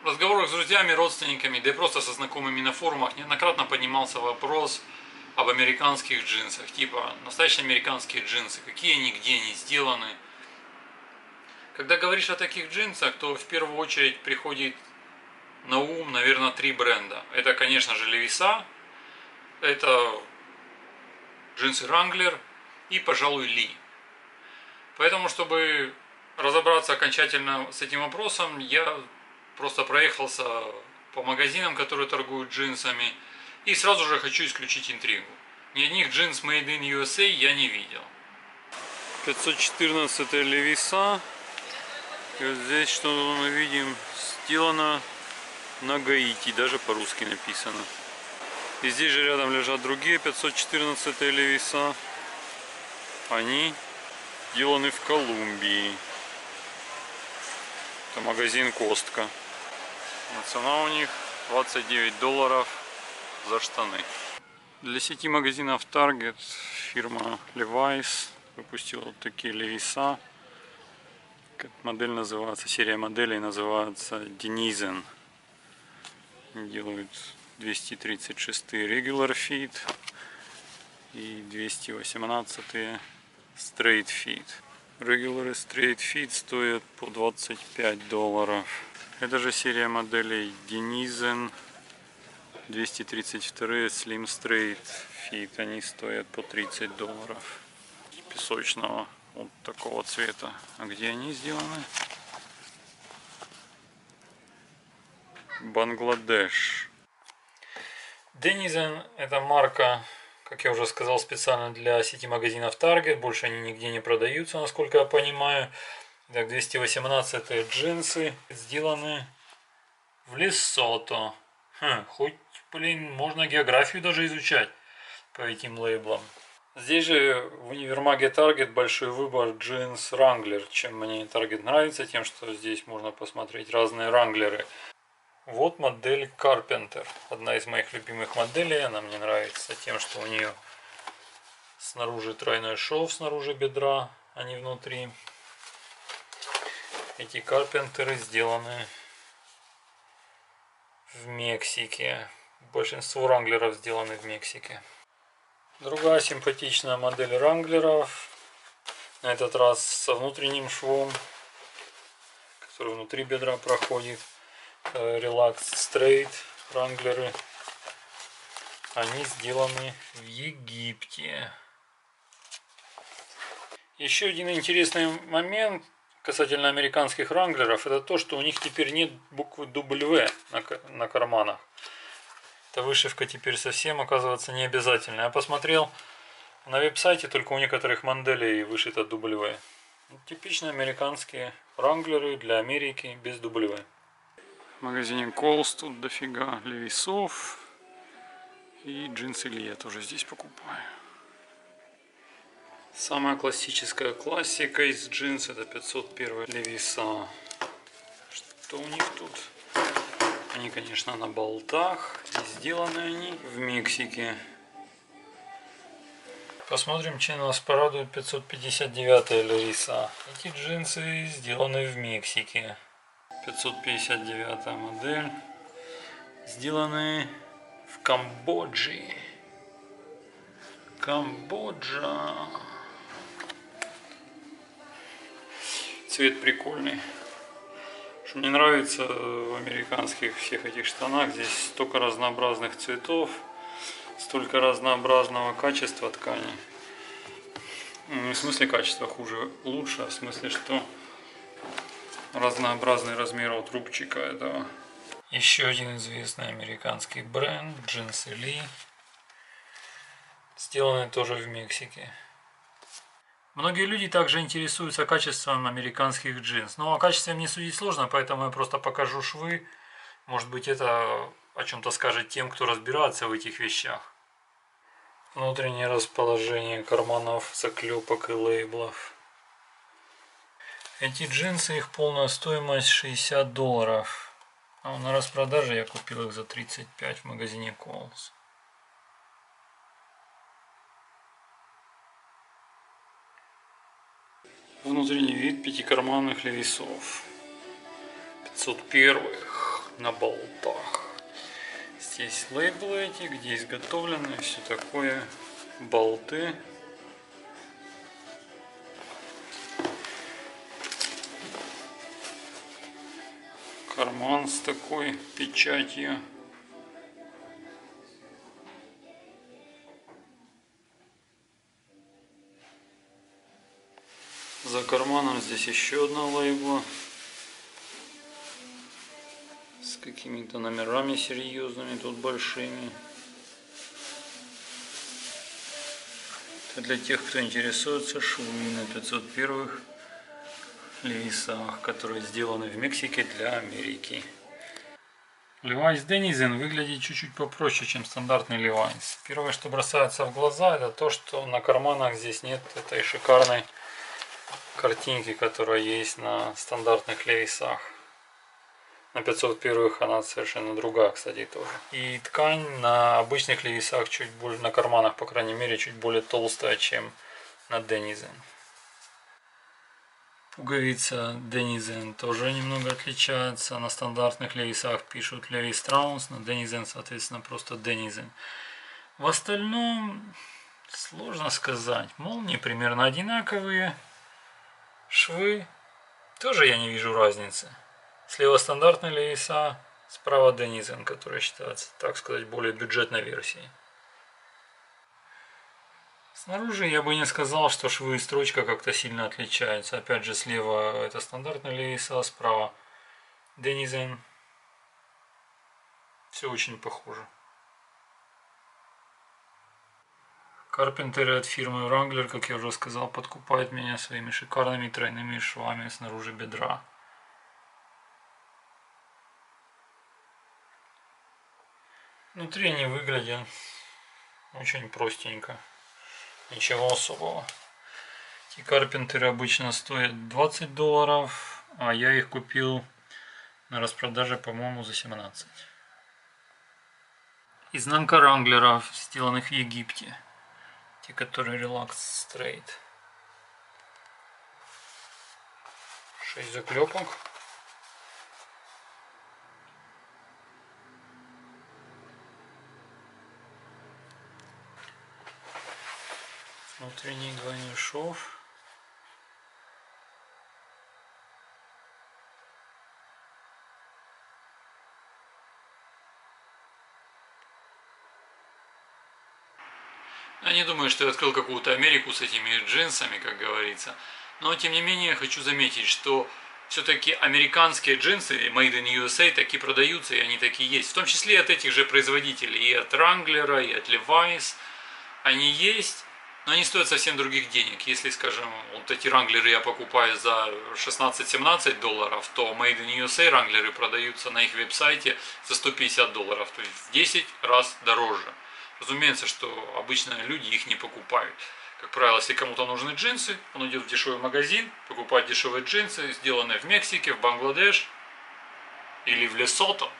разговорах с друзьями, родственниками, да и просто со знакомыми на форумах неоднократно поднимался вопрос об американских джинсах. Типа, настоящие американские джинсы, какие они, где они сделаны. Когда говоришь о таких джинсах, то в первую очередь приходит на ум, наверное, 3 бренда. Это, конечно же, Левиса, это джинсы Wrangler и, пожалуй, Ли. Поэтому, чтобы разобраться окончательно с этим вопросом, я просто проехался по магазинам, которые торгуют джинсами, и сразу же хочу исключить интригу. Ни одних джинс Made in USA я не видел. 514 Левиса. И вот здесь что мы видим, сделано на Гаити, даже по-русски написано. И здесь же рядом лежат другие 514 Левиса. Они сделаны в Колумбии. Это магазин Костка. Цена у них $29 за штаны. Для сети магазинов Target фирма Levi's выпустила вот такие Левиса. Как модель называется, серия моделей называется Denizen. Делают 236 Regular Fit и 218 Straight Fit. Regular и Straight Fit стоят по $25. Это же серия моделей Denizen 232 Slim Straight Fit. Они стоят по $30. Песочного вот такого цвета. А где они сделаны? Бангладеш. Denizen — это марка, как я уже сказал, специально для сети магазинов Target. Больше они нигде не продаются, насколько я понимаю. Так, 218 джинсы сделаны в Лесото. Хоть, блин, можно географию даже изучать по этим лейблам. Здесь же в универмаге Target большой выбор джинс Wrangler. Чем мне Target нравится, тем, что здесь можно посмотреть разные Wranglerы. Вот модель Carpenter. Одна из моих любимых моделей. Она мне нравится тем, что у нее снаружи тройной шов, снаружи бедра, а не внутри. Эти Carpenter'ы сделаны в Мексике. Большинство Wrangler'ов сделаны в Мексике. Другая симпатичная модель Wrangler'ов. На этот раз со внутренним швом, который внутри бедра проходит. Relaxed Straight Wrangler'ы. Они сделаны в Египте. Еще один интересный момент касательно американских Wrangler'ов — это то, что у них теперь нет буквы W на карманах. Эта вышивка теперь совсем, оказывается, не обязательная. Я посмотрел на веб-сайте, только у некоторых моделей вышито W. Типичные американские Wrangler'ы для Америки без W. В магазине Kohl's тут дофига левисов. И джинсы Ли я тоже здесь покупаю. Самая классическая классика из джинс — это 501 Левиса. Что у них тут? Они, конечно, на болтах. И сделаны они в Мексике. Посмотрим, чем нас порадует 559 Левиса. Эти джинсы сделаны в Мексике. 559 модель. Сделаны в Камбодже. Камбоджа. Цвет прикольный. Что мне нравится в американских всех этих штанах, здесь столько разнообразных цветов, столько разнообразного качества ткани. Не в смысле качества хуже, лучше, а в смысле, что разнообразный размер от рубчика этого. Еще один известный американский бренд, джинсы Ли, сделаны тоже в Мексике. Многие люди также интересуются качеством американских джинс. Но о качестве мне судить сложно, поэтому я просто покажу швы. Может быть, это о чем-то скажет тем, кто разбирается в этих вещах. Внутреннее расположение карманов, заклепок и лейблов. Эти джинсы, их полная стоимость $60. А на распродаже я купил их за 35 в магазине Kohl's. Внутренний вид пятикарманных левисов. 501. на болтах. Здесь лейблы эти, где изготовлены, все такое, болты. Карман с такой печатью. За карманом здесь еще одна лейбла с какими-то номерами серьезными, тут большими. Это для тех, кто интересуется швы на 501-х левисах, которые сделаны в Мексике для Америки. Levi's Denizen выглядит чуть-чуть попроще, чем стандартный Levi's. Первое, что бросается в глаза, это то, что на карманах здесь нет этой шикарной картинки, которая есть на стандартных левисах. На 501-х она совершенно другая, кстати, тоже. И ткань на обычных левисах чуть более, на карманах, по крайней мере, чуть более толстая, чем на Denizen. Пуговица Denizen тоже немного отличается. На стандартных левисах пишут Levi Strauss, на Denizen, соответственно, просто Denizen. В остальном сложно сказать. Молнии примерно одинаковые. Швы тоже я не вижу разницы. Слева стандартные левиса, справа Denizen, которая считается, так сказать, более бюджетной версией. Снаружи я бы не сказал, что швы и строчка как-то сильно отличаются. Опять же, слева это стандартные левиса, справа Denizen. Все очень похоже. Карпентеры от фирмы Wrangler, как я уже сказал, подкупают меня своими шикарными тройными швами снаружи бедра. Внутри они выглядят очень простенько. Ничего особого. Эти карпентеры обычно стоят $20, а я их купил на распродаже, по-моему, за 17. Изнанка Wrangler'ов, сделанных в Египте. Те, которые Relax Straight. 6 заклепок. Внутренний двойной шов. Я не думаю, что я открыл какую-то Америку с этими джинсами, как говорится. Но, тем не менее, хочу заметить, что все-таки американские джинсы Made in USA таки продаются, и они такие есть. В том числе и от этих же производителей, и от Wrangler, и от Levi's. Они есть, но они стоят совсем других денег. Если, скажем, вот эти Wrangler'ы я покупаю за $16-17, то Made in USA Wrangler'ы продаются на их веб-сайте за $150, то есть в 10 раз дороже. Разумеется, что обычные люди их не покупают. Как правило, если кому-то нужны джинсы, он идет в дешевый магазин, покупает дешевые джинсы, сделанные в Мексике, в Бангладеш или в Лесото.